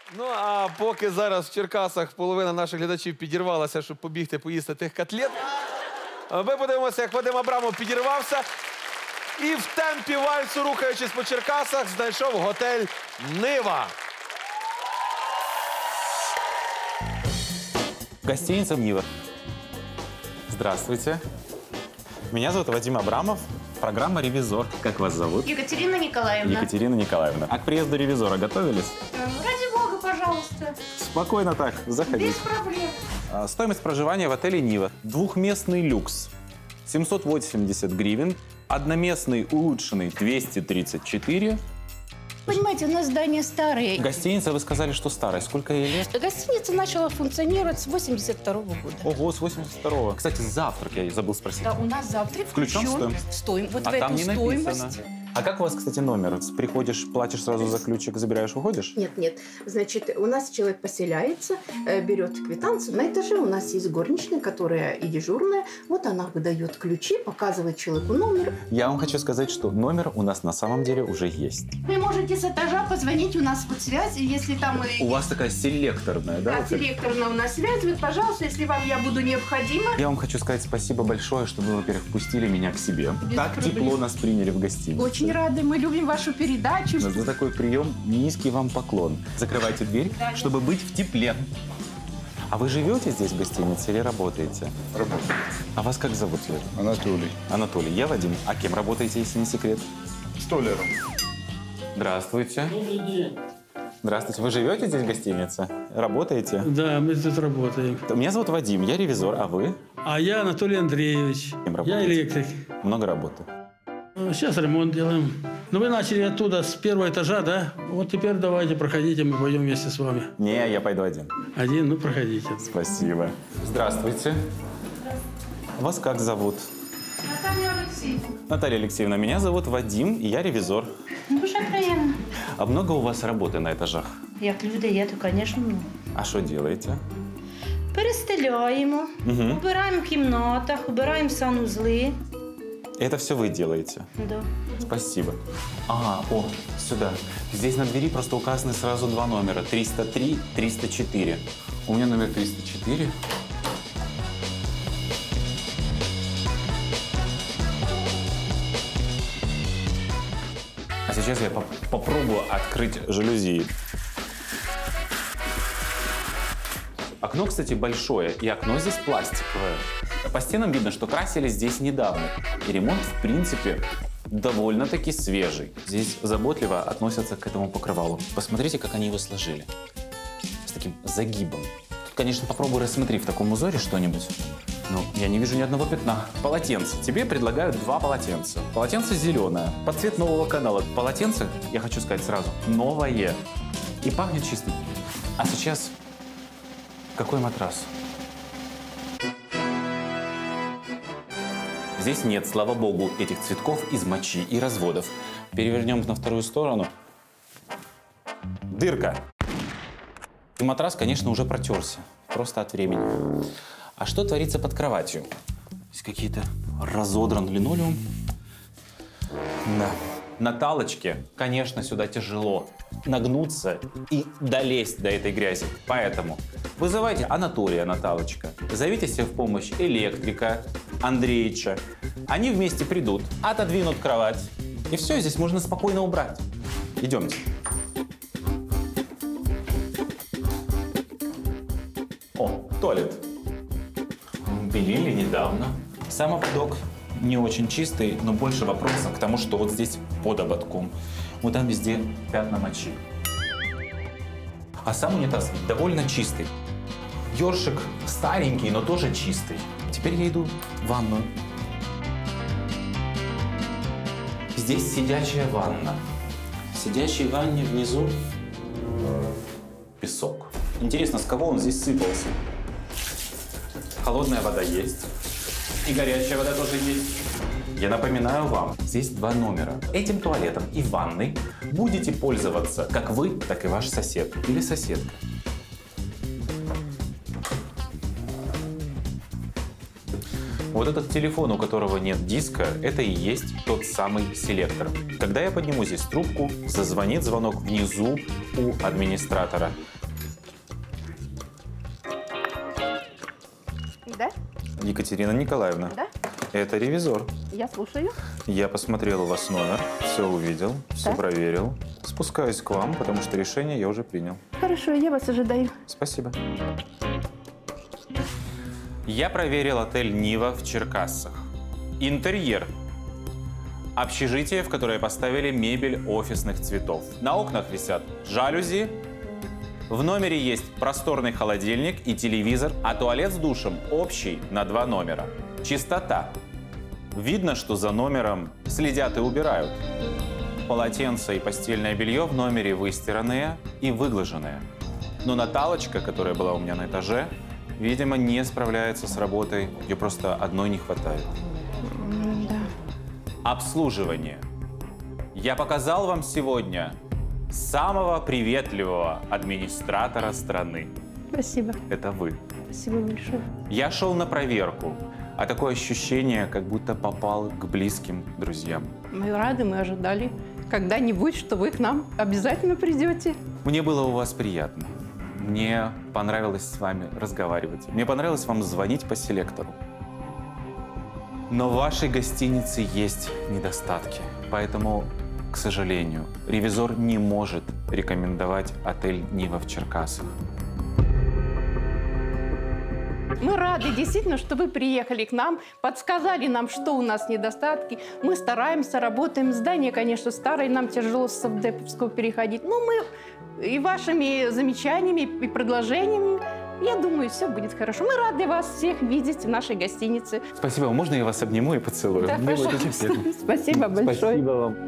Ну, а поки зараз в Черкасах половина наших глядачів підірвалася, щоб побігти поїсти тих котлет, ми подивимося, як Вадим Абрамов підірвався і в темпі вальсу, рухаючись по Черкасах, знайшов готель «Нива». Гостиница «Нива». Здравствуйте. Меня зовут Вадим Абрамов. Программа «Ревизор». Как вас зовут? Екатерина Николаевна. Екатерина Николаевна. А к приезду ревизора готовились? Ради бога, пожалуйста. Спокойно так, заходите. Без проблем. Стоимость проживания в отеле «Нива». Двухместный люкс 780 гривен. Одноместный улучшенный 234. Понимаете, у нас здание старое. Гостиница, вы сказали, что старая. Сколько ей лет? Гостиница начала функционировать с 82-го года. Ого, с 82-го. Кстати, завтрак я забыл спросить. Да, у нас завтрак Включен в стоимость? Стоим. Вот А в там эту не стоимость. написано. А как у вас, кстати, номер? Приходишь, платишь сразу за ключик, забираешь, уходишь? Нет, нет. Значит, у нас человек поселяется, берет квитанцию. На этаже у нас есть горничная, которая и дежурная. Вот она выдает ключи, показывает человеку номер. Я вам хочу сказать, что номер у нас на самом деле уже есть. Вы можете с этажа позвонить, у нас вот связь, если там... У вас такая селекторная, да? Да, селекторная у нас связь. Вот, пожалуйста, если вам я буду необходима. Я вам хочу сказать спасибо большое, что вы, во-первых, впустили меня к себе. Без Так проблем. тепло нас приняли в гостинице. Очень рады, мы любим вашу передачу. За такой прием низкий вам поклон. Закрывайте дверь, чтобы быть в тепле. А вы живете здесь в гостинице или работаете? Работаю. А вас как зовут, Юрий? Анатолий. Анатолий. Я Вадим. А кем работаете, если не секрет? Столяром. Здравствуйте. Добрый день. Здравствуйте. Вы живете здесь в гостинице? Работаете? Да, мы тут работаем. Меня зовут Вадим, я ревизор, а вы? А я Анатолий Андреевич. Кем Я работаете? электрик. Много работы. Сейчас ремонт делаем. Ну, вы начали оттуда, с первого этажа, да? Вот теперь давайте, проходите, мы пойдем вместе с вами. Не, я пойду один. Один, ну, проходите. Спасибо. Здравствуйте. Вас как зовут? Наталья Алексеевна. Наталья Алексеевна, меня зовут Вадим, и я ревизор. Дуже приємно. А много у вас работы на этажах? Як люди є, то, звісно, много. А что делаете? Перестеляємо, убираємо в кімнатах, убираємо санузли. Это все вы делаете? Да. Спасибо. Ага, о, сюда. Здесь на двери просто указаны сразу два номера. 303, 304. У меня номер 304. А сейчас я попробую открыть жалюзи. Окно, кстати, большое, и окно здесь пластиковое. По стенам видно, что красили здесь недавно. И ремонт, в принципе, довольно-таки свежий. Здесь заботливо относятся к этому покрывалу. Посмотрите, как они его сложили. С таким загибом. Тут, конечно, попробуй рассмотри в таком узоре что-нибудь. Но я не вижу ни одного пятна. Полотенце. Тебе предлагают два полотенца. Полотенце зеленое, под цвет нового канала. Полотенце, я хочу сказать сразу, новое. И пахнет чистым. А сейчас какой матрас? Здесь нет, слава богу, этих цветков из мочи и разводов. Перевернем на вторую сторону. Дырка. И матрас, конечно, уже протерся. Просто от времени. А что творится под кроватью? Здесь какие-то разодран линолеум. Да. На талочке, конечно, сюда тяжело нагнуться и долезть до этой грязи. Поэтому вызывайте Анатолия Наталочка, зовите себе в помощь электрика Андреича. Они вместе придут, отодвинут кровать. И все, здесь можно спокойно убрать. Идемте. О, туалет. Белили недавно. Сам ободок не очень чистый, но больше вопросов к тому, что вот здесь под ободком. Вот там везде пятна мочи. А сам унитаз довольно чистый. Ёршик старенький, но тоже чистый. Теперь я иду в ванную. Здесь сидячая ванна. В сидячей ванне внизу песок. Интересно, с кого он здесь сыпался? Холодная вода есть. И горячая вода тоже есть. Я напоминаю вам, здесь два номера. Этим туалетом и ванной будете пользоваться как вы, так и ваш сосед или соседка. Вот этот телефон, у которого нет диска, это и есть тот самый селектор. Когда я подниму здесь трубку, зазвонит звонок внизу у администратора. Да? Екатерина Николаевна, Да? это ревизор. Я слушаю. Я посмотрел у вас номер, все увидел, все Так. проверил. Спускаюсь к вам, потому что решение я уже принял. Хорошо, я вас ожидаю. Спасибо. Я проверил отель «Нива» в Черкассах. Интерьер. Общежитие, в которое поставили мебель офисных цветов. На окнах висят жалюзи. В номере есть просторный холодильник и телевизор, а туалет с душем общий на 2 номера. Чистота. Видно, что за номером следят и убирают. Полотенца и постельное белье в номере выстиранные и выглаженные. Но Наталочка, которая была у меня на этаже, видимо, не справляется с работой. Ее просто одной не хватает. Да. Обслуживание. Я показал вам сегодня самого приветливого администратора страны. Спасибо. Это вы. Спасибо большое. Я шел на проверку, а такое ощущение, как будто попал к близким друзьям. Мы рады, мы ожидали когда-нибудь, что вы к нам обязательно придете. Мне было у вас приятно. Мне понравилось с вами разговаривать. Мне понравилось вам звонить по селектору. Но в вашей гостинице есть недостатки. Поэтому, к сожалению, ревизор не может рекомендовать отель «Нива» в Черкассах. Мы рады действительно, что вы приехали к нам, подсказали нам, что у нас недостатки. Мы стараемся, работаем. Здание, конечно, старое, нам тяжело с Совдеповского переходить. Но мы и вашими замечаниями, и предложениями, я думаю, все будет хорошо. Мы рады вас всех видеть в нашей гостинице. Спасибо. Можно я вас обниму и поцелую? Да, Мне будет очень пожалуйста. приятно. Спасибо большое. Спасибо вам.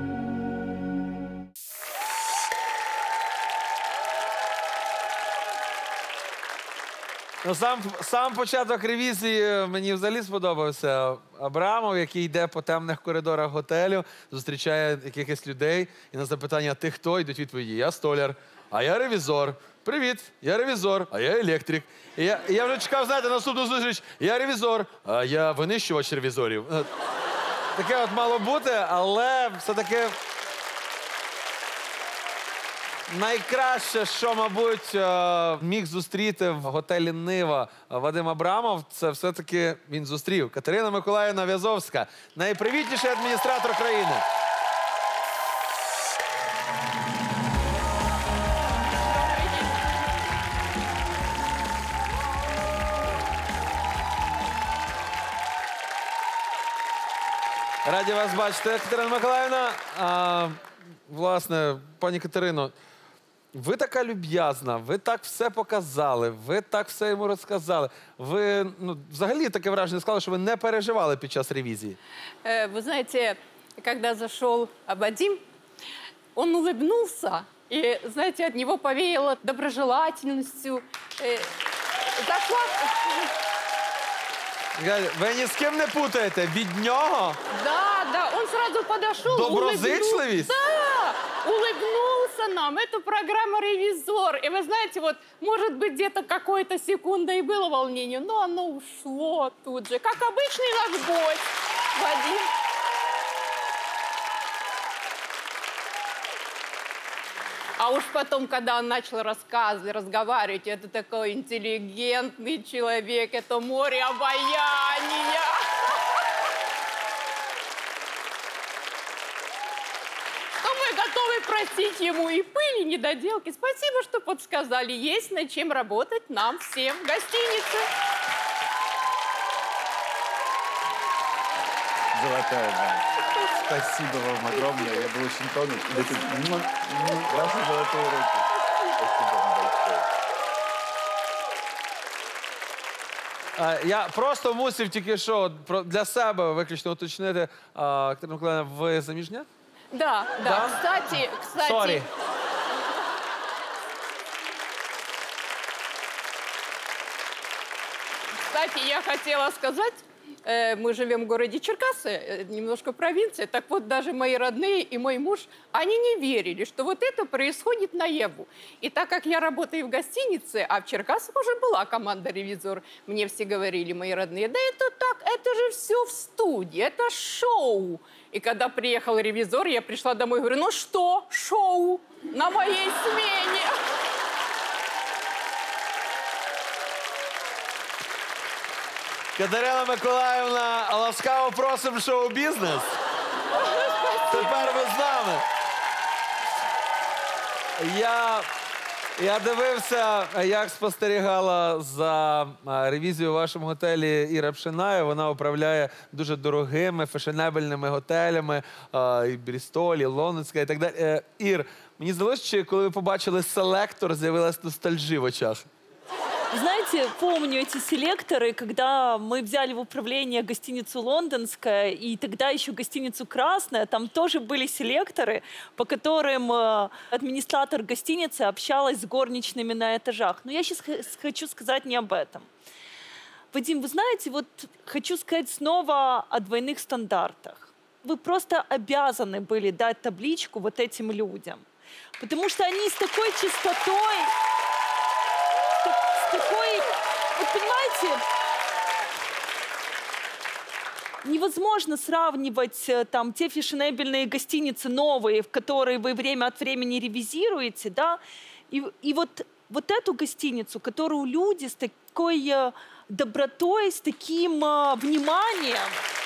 Ну, сам початок ревізії мені взагалі сподобався. Абрамов, який йде по темних коридорах готелю, зустрічає якихось людей, і на запитання «ти хто?» йдуть відповіді «я столяр», «а я ревізор». «Привіт, я ревізор, а я електрик». І я вже чекав, знаєте, наступну зустріч «я ревізор, а я винищувач ревізорів». Таке от мало бути, але все-таки найкраще, що, мабуть, міг зустріти в готелі «Нива» Вадим Абрамов, це все-таки він зустрів. Катерина Миколаївна В'язовська, найпривітніший адміністратор країни. Раді вас бачити, Катерина Миколаївна. Власне, пані Катерино, ви така люб'язна, ви так все показали, ви так все йому розказали. Ви, взагалі таке враження склали, що ви не переживали під час ревізії. Вы знаете, когда зашел Вадим, он улыбнулся, и, знаете, от него повеяло доброжелательностью. Зашла... Ви ні з ким не путаєте? Від нього? Да, он сразу подошел, Доброзычливость? Да, улыбнулся нам. Это программа «Ревизор». И вы знаете, вот, может быть, где-то какой-то секунда и было волнение, но оно ушло тут же. Как обычный наш гость, Вадим. А уж потом, когда он начал рассказывать, разговаривать, это такой интеллигентный человек, это море обаяния. Что мы готовы простить ему и пыль, и недоделки. Спасибо, что подсказали. Есть над чем работать нам всем в гостинице. Золотая, да. Спасибо вам огромное. Я был очень тронут. Ваши золотые руки. Спасибо вам большое. Я просто мусив тільки що для себе виключно уточнити. Катерина Миколаївна, ви заміжня? Да. Да? Кстати. Сорі. Кстати, я хотела сказать, Мы живем в городе Черкассы, немножко провинция. Так вот, даже мои родные и мой муж, они не верили, что вот это происходит наяву. И так как я работаю в гостинице, а в Черкассах уже была команда «Ревизор», мне все говорили, мои родные, да это так, это же все в студии, это шоу. И когда приехал «Ревизор», я пришла домой и говорю, ну что, шоу на моей смене. Катерина Миколаївна, ласкаво просимо в шоу-бізнес. Тепер ви з нами. Я дивився, як спостерігала за ревізією в вашому готелі Іра Пшенаєва. Вона управляє дуже дорогими, фешенебельними готелями, і Брістоль, і Лондонська, і так далі. Ір, мені здалося, що коли ви побачили селектор, з'явилась ностальжі в очах. Знаете, помню эти селекторы, когда мы взяли в управление гостиницу «Лондонская» и тогда еще гостиницу «Красная», там тоже были селекторы, по которым администратор гостиницы общалась с горничными на этажах. Но я сейчас хочу сказать не об этом. Вадим, вы знаете, вот хочу сказать снова о двойных стандартах. Вы просто обязаны были дать табличку вот этим людям, потому что они с такой чистотой... Такой, вот понимаете, невозможно сравнивать там те фешенебельные гостиницы новые, в которые вы время от времени ревизируете, да, и вот эту гостиницу, которую люди с такой добротой, с таким вниманием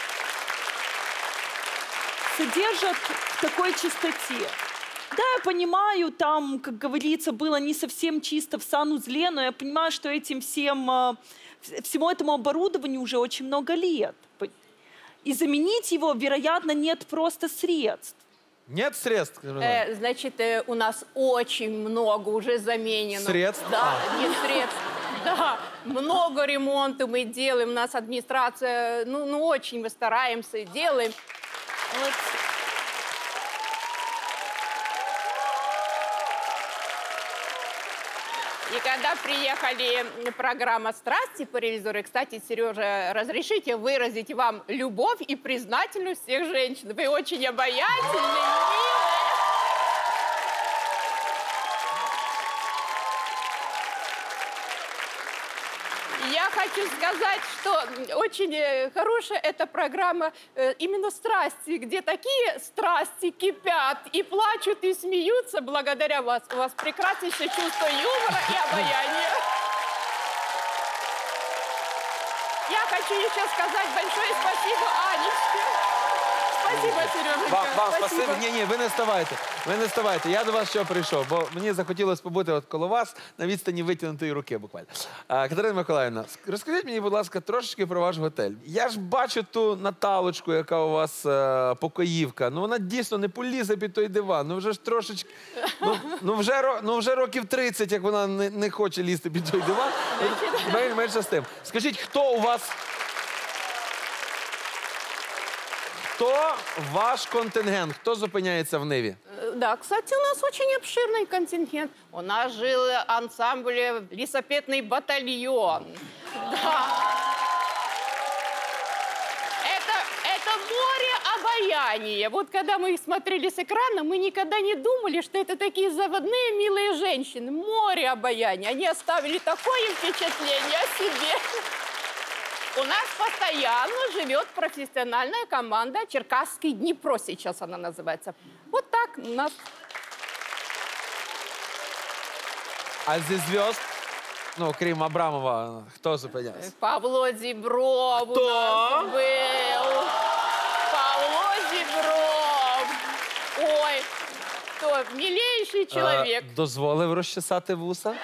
содержат в такой чистоте. Да, я понимаю, там, как говорится, было не совсем чисто в санузле, но я понимаю, что всему этому оборудованию уже очень много лет. И заменить его, вероятно, нет просто средств. Нет средств? Значит, у нас очень много уже заменено. Средств? Да, нет средств. Да, много ремонта мы делаем, у нас администрация, ну очень мы стараемся, делаем. Вот. И когда приехали программа «Страсти» по ревизору, и, кстати, Сережа, разрешите выразить вам любовь и признательность всех женщин. Вы очень обаятельны, милые. Я хочу сказать, что очень хорошая эта программа именно «Страсти», где такие страсти кипят и плачут, и смеются благодаря вас. У вас прекраснейшее чувство юмора и обаяния. Я хочу еще сказать большое спасибо Анечке. Спасибо, Сереженька. Вам спасибо. Ні, ви не вставайте. Ви не вставайте. Я до вас що прийшов, бо мені захотілося побути от коло вас на відстані витягнутої руки буквально. Катерина Миколаївна, розкажіть мені, будь ласка, трошечки про ваш готель. Я ж бачу ту Наталочку, яка у вас покоївка. Ну вона дійсно не полізе під той диван. Ну вже ж трошечки... Ну вже років 30, як вона не хоче лізти під той диван. Менше з тим. Скажіть, хто у вас... Хто ваш контингент? Хто зупиняється в Ниві? Да, кстати, у нас очень обширный контингент. У нас жил ансамбль «Лесопедный батальон». Да. Это море обаяния. Вот когда мы их смотрели с экрана, мы никогда не думали, что это такие заводные милые женщины. Море обаяния. Они оставили такое впечатление о себе. У нас постоянно живет профессиональная команда «Черкасский Днепро», сейчас она называется. Вот так у нас. А зі зв'язд, ну, крім Абрамова, хто зупинявся? Павло Зібров у нас был. Павло Зібров. Ой, кто милейший человек. Дозволив розчесати вуса?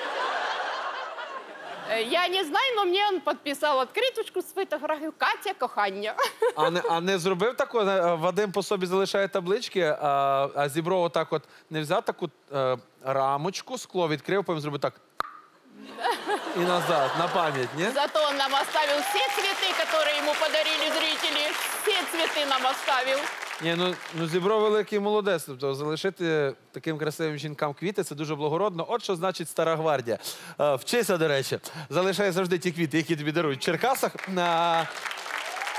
Я не знаю, но мне он подписал открыточку с фотографией «Катя кохання». А не зробив такого? Вадим по собі залишає таблички, а Зібров отак от не взяв таку рамочку, скло відкрив, потім зробив так. И назад, на память, нет? Зато он нам оставил все цветы, которые ему подарили зрители. Все цветы нам оставил. Ні, ну Зібров великий молодець. Тобто залишити таким красивим жінкам квіти – це дуже благородно. От що значить стара гвардія. Вчися, до речі. Залишай завжди ті квіти, які тобі дарують в Черкасах.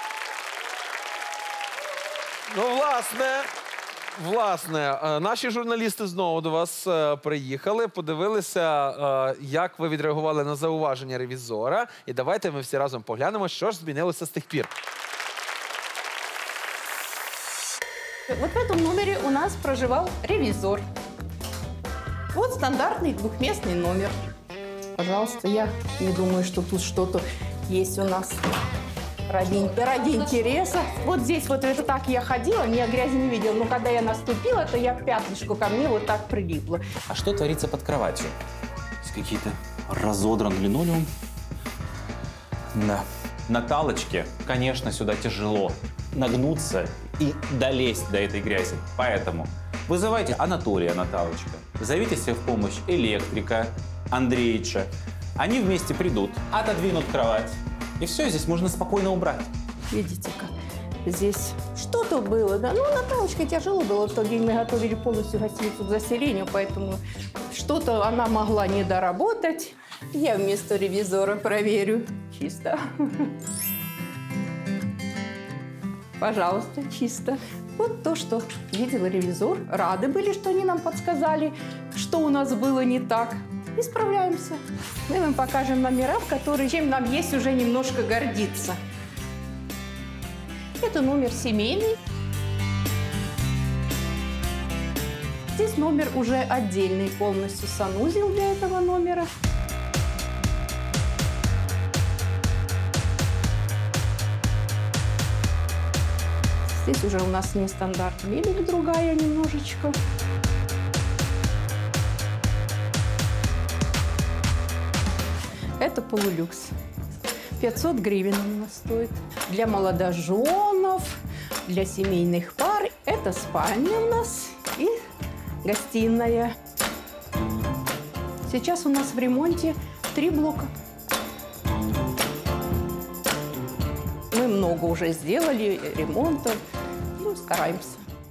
Ну, власне, наші журналісти знову до вас приїхали, подивилися, як ви відреагували на зауваження ревізора. І давайте ми всі разом поглянемо, що ж змінилося з тих пір. Вот в этом номере у нас проживал ревизор. Вот стандартный двухместный номер. Пожалуйста, я не думаю, что тут что-то есть у нас ради интереса. Вот здесь вот это так я ходила, я грязи не видела, но когда я наступила, то я пятнышко ко мне вот так прилипла. А что творится под кроватью? Есть какие-то разодран линолеум? Да. На талочке, конечно, сюда тяжело нагнуться и долезть до этой грязи. Поэтому вызывайте Анатолия Наталочка, зовите себе в помощь электрика Андреича. Они вместе придут, отодвинут кровать. И все, здесь можно спокойно убрать. Видите, как здесь что-то было, да? Ну, Наталочке тяжело было. В тот день мы готовили полностью гостиницу к заселению, поэтому что-то она могла не доработать. Я вместо ревизора проверю. Чисто. Пожалуйста, чисто. Вот то, что видел ревизор. Рады были, что они нам подсказали, что у нас было не так. Исправляемся. Мы вам покажем номера, в которые чем нам есть уже немножко гордиться. Это номер семейный. Здесь номер уже отдельный, полностью санузел для этого номера. Здесь уже у нас нестандарт, мебель другая немножечко. Это полулюкс. 500 гривен у нас стоит. Для молодоженов, для семейных пар. Это спальня у нас и гостиная. Сейчас у нас в ремонте 3 блока. Мы много уже сделали ремонта. Ну, стараемся.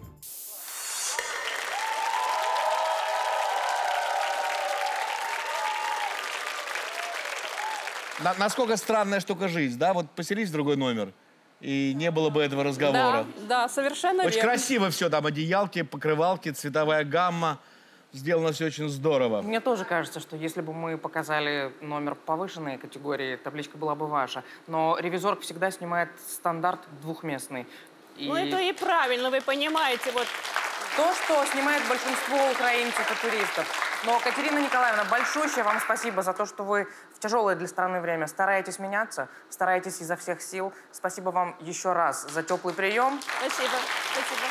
Насколько странная штука жизнь, да? Вот поселись в другой номер, и не было бы этого разговора. Да, совершенно Очень верно. красиво все, там одеялки, покрывалки, цветовая гамма. Сделано все очень здорово. Мне тоже кажется, что если бы мы показали номер повышенной категории, табличка была бы ваша. Но ревизор всегда снимает стандарт двухместный. Ну, это и правильно, вы понимаете, вот. То, что снимает большинство украинцев и туристов. Но, Катерина Николаевна, большущее вам спасибо за то, что вы в тяжелое для страны время стараетесь меняться, стараетесь изо всех сил. Спасибо вам еще раз за теплый прием. Спасибо, спасибо.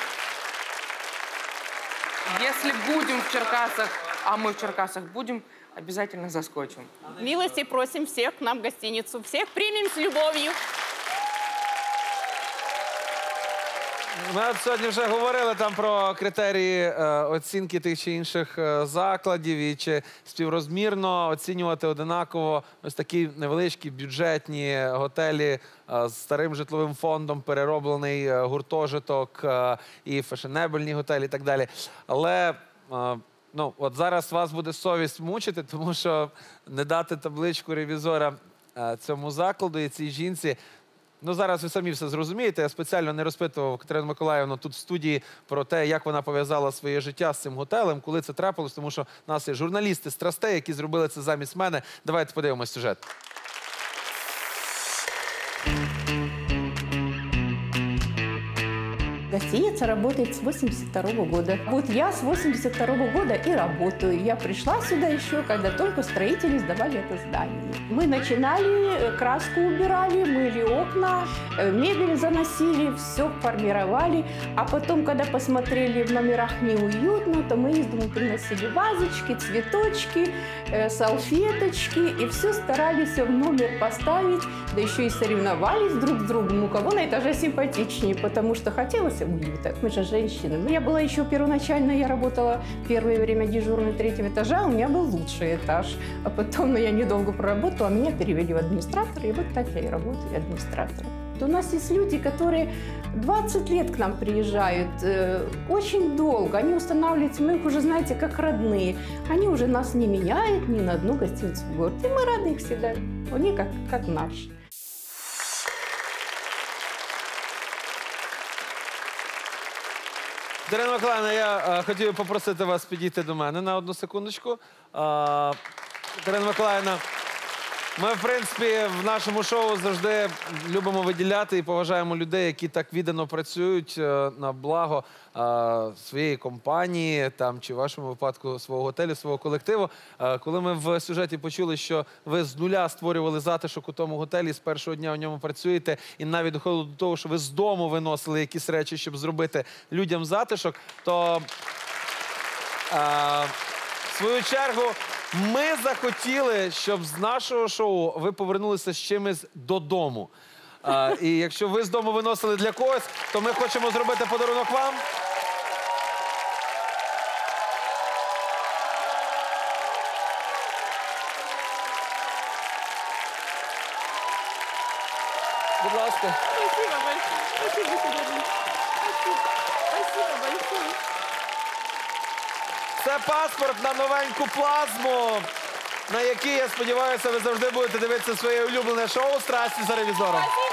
Если будем в Черкасах, а мы в Черкасах будем, обязательно заскочим. Милости просим всех к нам в гостиницу. Всех примем с любовью. Ми сьогодні вже говорили там про критерії оцінки тих чи інших закладів і чи співрозмірно оцінювати одинаково ось такі невеличкі бюджетні готелі з старим житловим фондом, перероблений гуртожиток і фешенебельні готелі і так далі. Але ну, от зараз вас буде совість мучити, тому що не дати табличку ревізора цьому закладу і цій жінці. Ну, зараз ви самі все зрозумієте. Я спеціально не розпитував Катерину Миколаївну тут в студії про те, як вона пов'язала своє життя з цим готелем, коли це трапилось, тому що в нас є журналісти страстей, які зробили це замість мене. Давайте подивимось сюжет. Гостиница работает с 82 года. Вот я с 82 года и работаю. Я пришла сюда еще, когда только строители сдавали это здание. Мы начинали, краску убирали, мыли окна, мебель заносили, все формировали. А потом, когда посмотрели в номерах неуютно, то мы из дому приносили вазочки, цветочки, салфеточки. И все старались в номер поставить. Да еще и соревновались друг с другом, у кого на этаже симпатичнее, потому что хотелось уюта. Мы же женщины. Но я была еще первоначально, я работала первое время дежурной 3-го этажа, у меня был лучший этаж. А потом, я недолго проработала, меня перевели в администратора, и вот так я и работаю администратором. У нас есть люди, которые 20 лет к нам приезжают, очень долго. Они устанавливаются, мы их уже, знаете, как родные. Они уже нас не меняют ни на одну гостиницу в городе. И мы рады их всегда. Они как наши. Дарина Миколаївна, я хотів попросити вас підійти до мене на одну секундочку. Дарина Миколаївна, ми, в принципі, в нашому шоу завжди любимо виділяти і поважаємо людей, які так віддано працюють на благо своєї компанії, там, чи в вашому випадку свого готелю, свого колективу. Коли ми в сюжеті почули, що ви з нуля створювали затишок у тому готелі, з першого дня у ньому працюєте, і навіть доходило до того, що ви з дому виносили якісь речі, щоб зробити людям затишок, то в свою чергу ми захотіли, щоб з нашого шоу ви повернулися з чимось додому. І якщо ви з дому виносили для когось, то ми хочемо зробити подарунок вам. Будь ласка. Спасибо большое. Спасибо, Сидоренко. Спасибо большое. Це паспорт на новеньку плазму, на який, я сподіваюся, ви завжди будете дивитися своє улюблене шоу «Страсті за ревізором».